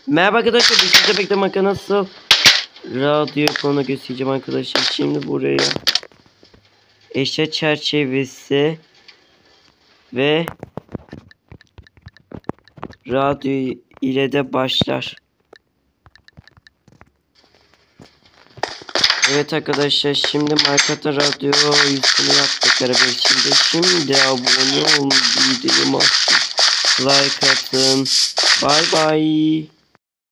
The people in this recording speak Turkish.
Merhaba arkadaşlar, bir size beklemek nasıl radyo konu göstereceğim arkadaşlar. Şimdi buraya eşya çerçevesi ve radyo ile de başlar. Evet arkadaşlar, şimdi Minecraft'ta radyo yüzünü yaptık arabasında. Şimdi abone olun, videomu like atın. Bye bye.